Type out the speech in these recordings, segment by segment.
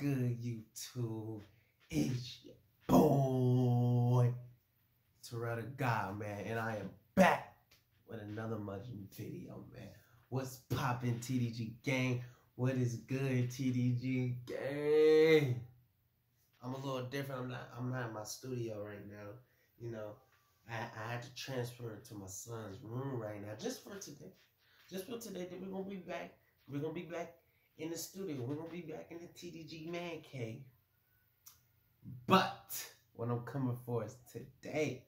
good, YouTube? It's your boy, TurrellDAGod, man, and I am back with another Mudging video, man. What's poppin', TDG gang? What is good, TDG gang? I'm a little different. I'm not in my studio right now. You know, I had to transfer to my son's room right now, just for today. Just for today. Then we're gonna be back. We're gonna be back in the studio. We're gonna be back in the TDG man cave. But what I'm coming for is today.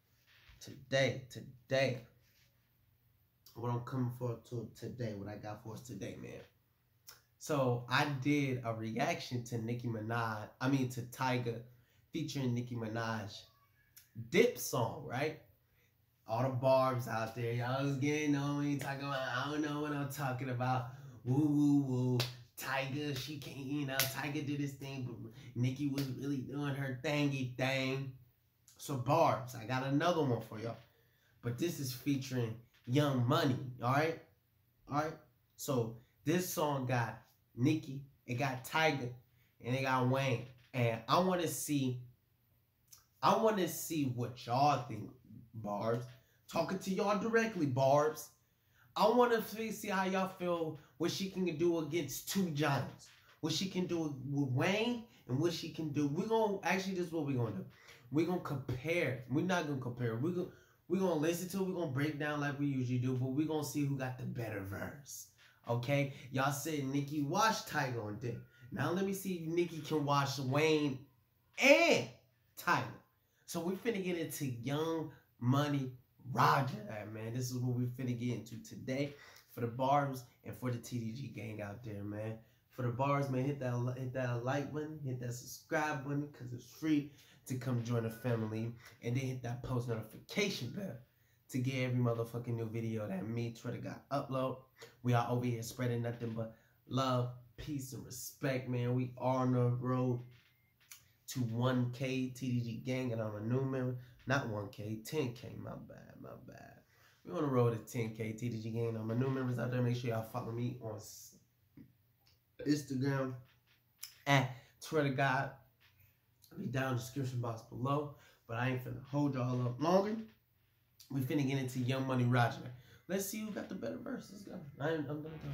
What I'm coming for today, what I got for us today, man. So I did a reaction to to Tyga featuring Nicki Minaj Dip song, right? All the barbs out there, y'all was getting on me talking about, I don't know what I'm talking about. Woo, woo, woo. Tyga, she can't, Tyga did his thing, but Nicki was really doing her thingy thing. So barbs, I got another one for y'all. But this is featuring Young Money, alright? Alright? So this song got Nicki, it got Tyga, and it got Wayne. And I want to see what y'all think, barbs. Talking to y'all directly, barbs. I want to see how y'all feel what she can do against two giants. What she can do with Wayne and what she can do. Actually, this is what we're going to do. We're going to compare. We're not going to compare. We're going to listen to it. We're going to break down like we usually do. But we're going to see who got the better verse. Okay? Y'all said Nicki watched Tyga on Dip. Now let me see if Nicki can watch Wayne and Tyga. So we're finna get into Young Money Roger, man. This is what we're finna get into today for the barbs and for the TDG gang out there, man. For the barbs, man, hit that like button, hit that subscribe button, because it's free to come join the family. And then hit that post notification bell to get every motherfucking new video that me, TurrellDAGod, upload. We are over here spreading nothing but love, peace, and respect, man. We are on the road to 1K TDG gang, and I'm a new member. Not 1K, 10K, my bad. We're on the road to 10K TDG gang. I'm a new members out there. Make sure y'all follow me on Instagram at TurrellDAGod. I'll be down in the description box below. But I ain't finna hold y'all up longer. We finna get into Young Money Roger. Let's see who got the better verse. Let's go. I'm done talking.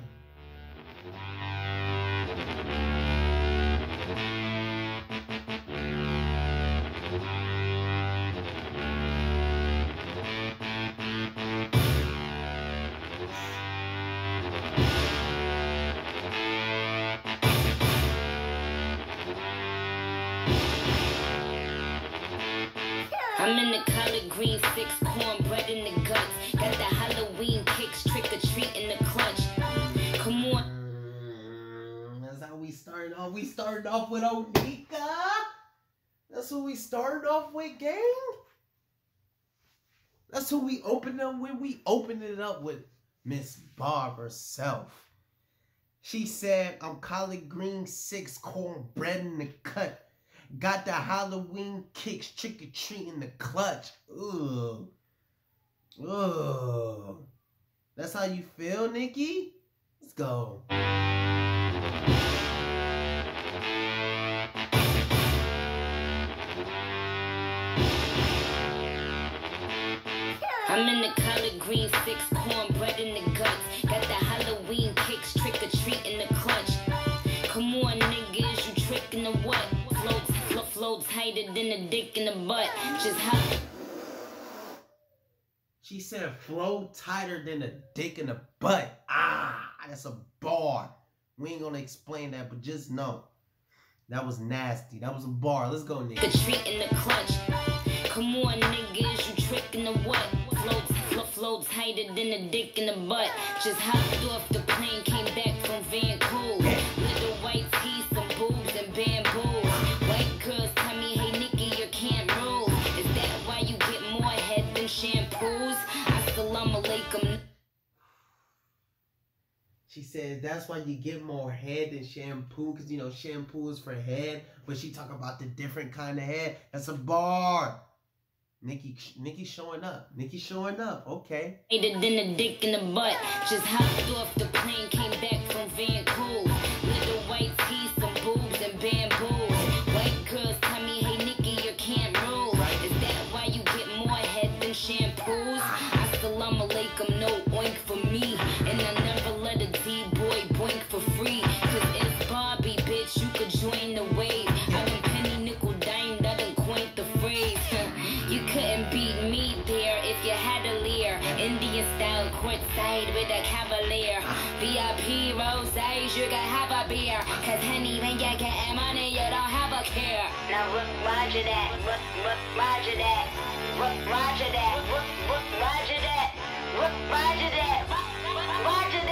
I'm in the collard green 6, cornbread in the guts. Got the Halloween kicks, trick or treat in the clutch. Come on. That's how we started off. We started off with Onika. That's who we started off with, gang. That's who we opened up with. We opened it up with Miss Barb herself. She said, I'm collard green 6, cornbread in the cut. Got the Halloween kicks, trick or treat in the clutch. Ugh. Ugh. That's how you feel, Nicki? Let's go. I'm in the collard green 6, cornbread in the guts. Got the Halloween kicks, trick or treat in the clutch. Come on, niggas, you trickin' the what? Flow tighter than a dick in the butt. Just how. She said flow tighter than a dick in the butt. Ah, that's a bar. We ain't gonna explain that, but just know that was nasty. That was a bar. Let's go, nigga. The treat in the clutch. Come on, niggas, you trickin' the what? Flow tighter than a dick in the butt. Just hopped off the plane, came back from Vancouver. Little white teeth, some boobs and bamboo. White girls tell me, hey Nicki, you can't roll. Is that why you get more head than shampoos? Assalamu alaikum. She said that's why you get more head than shampoo, because shampoo is for head, but she talk about the different kind of head. That's a bar. Nicki showing up. Nicki showing up. Okay. Than a dick in the butt. Just hopped off the plane, came back from Vancouver. Little white teeth, some boobs and rosés, you can have a beer. Cause honey, when you get money, you don't have a care. Now Roger that, Roger that, Roger that, Roger that, Roger that, Roger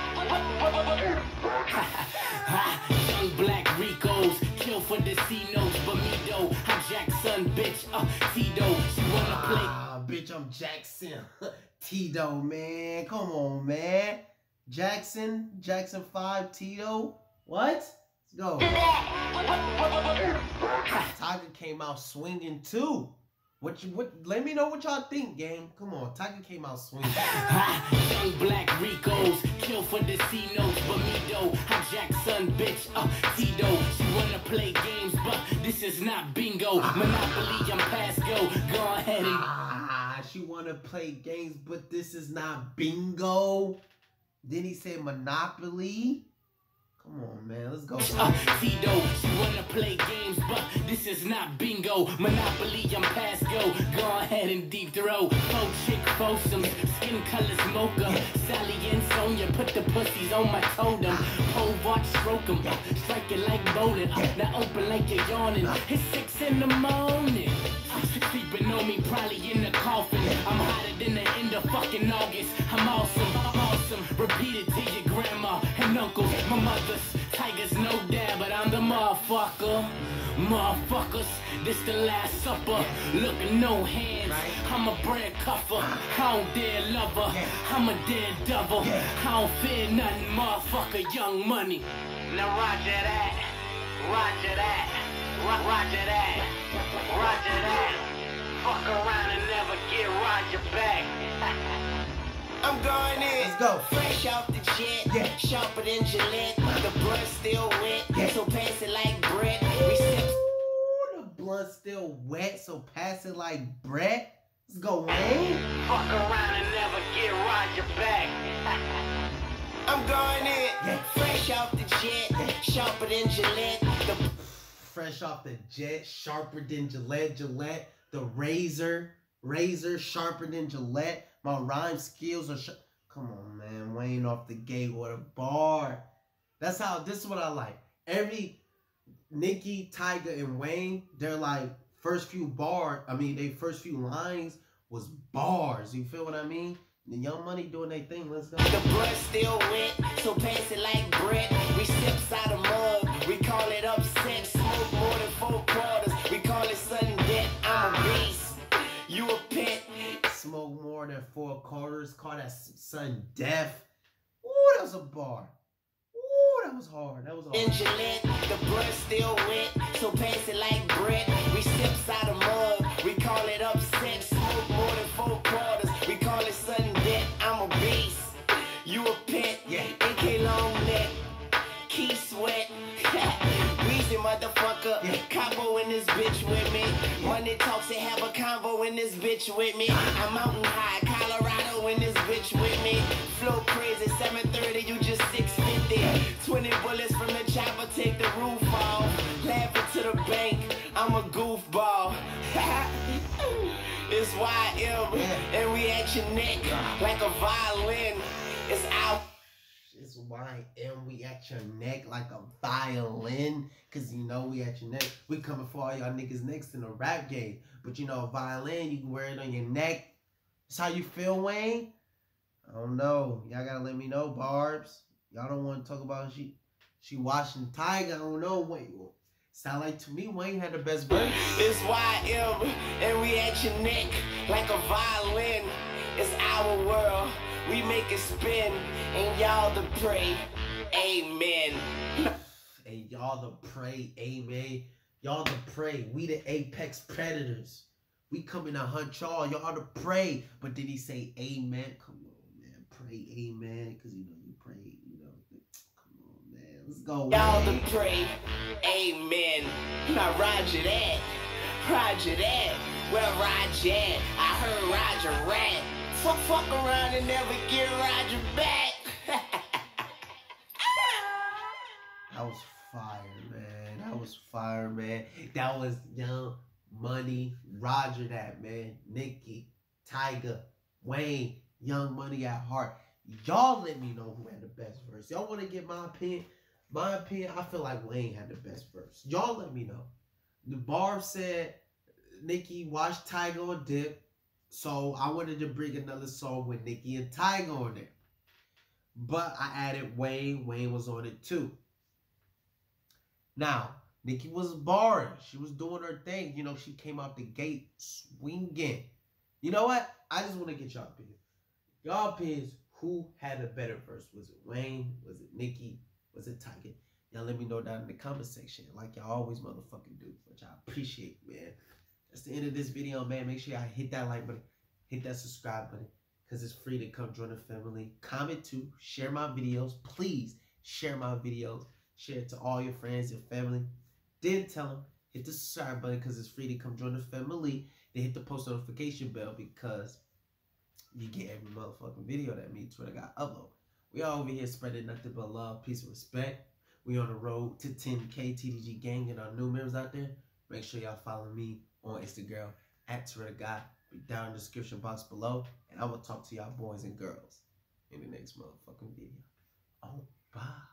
that. Young black Ricos, kill for the C-notes, but me though, I'm Jackson, bitch, Tito, she wanna play. Bitch, I'm Jackson. Tito, man. Come on, man. Jackson 5, Tito. What? Let's go. Tiger came out swinging too. What? Let me know what y'all think, gang. Come on, Tiger came out swinging. Young black Ricos, kill for the C-notes, but me though, I'm Jackson, bitch, Tito. She wanna play games, but this is not bingo. Monopoly, I'm past go. Go ahead and. She wanna play games, but this is not bingo. Then he said Monopoly. Come on, man, let's go. Tito, she wanna play games, but this is not bingo. Monopoly, I'm past go. Go ahead and deep throw. Faux chick, foursome, skin colors mocha. Sally and Sonia put the pussies on my totem. Pole watch, stroke 'em, strike it like bowling. Now open like you're yawning. It's 6 in the morning. Sleeping on me, probably in the coffin. I'm hotter than the end of fucking August. I'm awesome, awesome. Repeat it to your grandma and uncles, my mothers. Tigers, no dad, but I'm the motherfucker. Motherfuckers, this the last supper. Look, no hands. I'm a bread cuffer. I don't dare lover. I'm a dead double. I don't fear nothing, motherfucker. Young money. Now roger that. Roger that. Roger that. Roger that. Fuck around and never get Roger back. I'm going in. Let's go. Fresh off the jet. Sharper than Gillette. The blood still wet. So pass it like Brett. We sip. Ooh, the blunt still wet, so pass it like Brett. Let's go, man. Fuck around and never get Roger back. I'm going in. Fresh off the jet. Sharper than Gillette. Fresh off the jet, sharper than Gillette. The razor, sharper than Gillette. My rhyme skills are come on, man. Wayne off the gate with a bar. This is what I like. Every Nicki, Tiger, and Wayne, they're like first few lines was bars. You feel what I mean? The Young Money doing their thing. Let's go. The blood still wet, so pass it like Brett. We sips out of mug, we call it upset. Smoke more than 4 quarters, we call it sudden death. I'm a beast, you a pet. Smoke more than 4 quarters, call that sudden death. Ooh, that was a bar. Ooh, that was hard. In Gillette, the blood still wet, so pass it like Brett. We sips out of mug, we call it upset. Smoke more than 4 quarters, we call it sudden death. I'm a beast, you a pet. AK long neck, key sweat. Weezy motherfucker, combo in this bitch with me. Money talks and have a convo in this bitch with me. I'm mountain high, Colorado in this bitch with me. Flow crazy, 730, you just 650. 20 bullets from the chopper, take the roof off. Laughing to the bank, I'm a goofball. It's YM, and we at your neck like a violin. It's out. It's YM, we at your neck like a violin. Cause you know we at your neck. We coming for all y'all niggas next in the rap game. But you know, a violin, you can wear it on your neck. That's how you feel, Wayne? I don't know. Y'all gotta let me know, Barbs. Y'all don't want to talk about she watching Tiger. I don't know. Wayne. Sound like to me Wayne had the best verse. It's YM, and we at your neck like a violin. It's our world. We make it spin, and y'all the prey. Amen. Hey, y'all the prey. Amen. Y'all the prey. We the apex predators. We coming to hunt y'all. Y'all the prey. But did he say amen? Come on, man. Pray amen. Because you know you pray. You know. Come on, man. Let's go. Y'all the prey. Amen. Now Roger that. Roger that. Well, Roger. I heard Roger rat. Fuck around and never get Roger back. That was fire, man. That was fire, man. That was Young Money. Roger that, man. Nicki, Tiger, Wayne, Young Money at heart. Y'all let me know who had the best verse. Y'all want to get my opinion? My opinion, I feel like Wayne had the best verse. Y'all let me know. The Barb said Nicki watched Tyga on Dip. So I wanted to bring another song with Nicki and Tyga on there. But I added Wayne. Wayne was on it too. Now, Nicki was barring. She was doing her thing. You know, she came out the gate swinging. You know what? I just want to get y'all opinion. Y'all opinions, who had a better verse? Was it Wayne? Was it Nicki? Was it Tyga? Y'all let me know down in the comment section like y'all always motherfucking do, which I appreciate, man. That's the end of this video, man. Make sure y'all hit that like button, hit that subscribe button, because it's free to come join the family. Comment too, share my videos. Please share my videos. Share it to all your friends, your family. Then tell them, hit the subscribe button because it's free to come join the family. Then hit the post notification bell because you get every motherfucking video that me, TurrellDAGod, upload. We all over here spreading nothing but love, peace, and respect. We on the road to 10K TDG gang and our new members out there. Make sure y'all follow me on Instagram at TurrellDAGod. Be down in the description box below. And I will talk to y'all boys and girls in the next motherfucking video. Oh, bye.